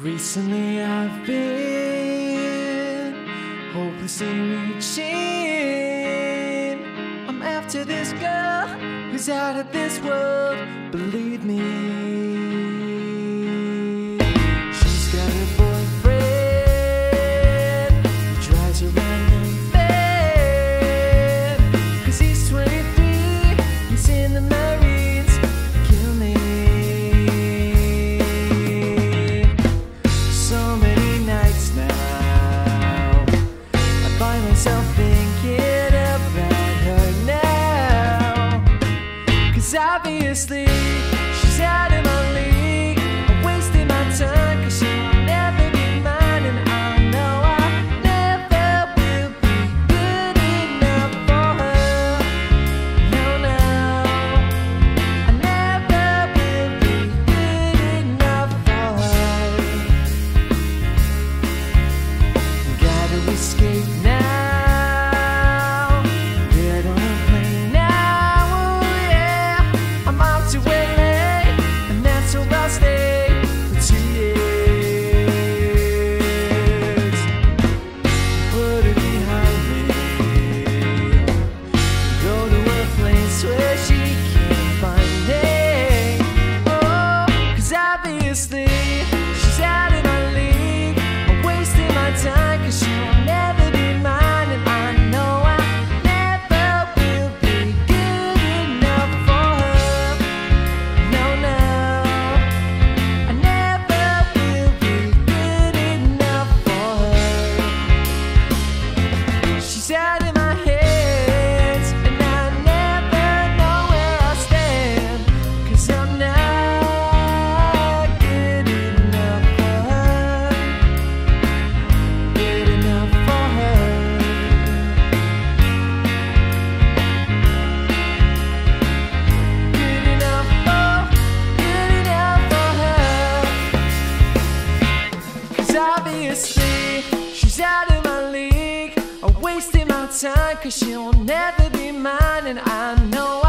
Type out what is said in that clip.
Recently I've been hopelessly reaching. I'm after this girl who's out of this world, believe me. She's got a boyfriend who drives her around in bed, 'cause he's 23, he's in the Marines. Kill me. So many nights now I find myself thinking about her now, 'cause obviously she's out of my league. I'm wasting my time 'cause she'll never be mine, and I know I never will be good enough for her. No, no, I never will be good enough for her. Gotta escape now, get on a plane now, oh yeah. I'm off to LA, and that's where I'll stay for 2 years. Put her behind me, go to a place where she can't find me. Oh, 'cause obviously she's out of my league. I'm wasting my time 'cause she'll never be mine, and I know I never will be good enough for her. No, no, I never will be good enough for her. She's out of my hands, and I never know where I stand, 'cause I'm not good enough for her. Good enough for her. Good enough for her. 'Cause obviously she's out of my league. I'm wasting my time 'cause she'll never be mine, and I know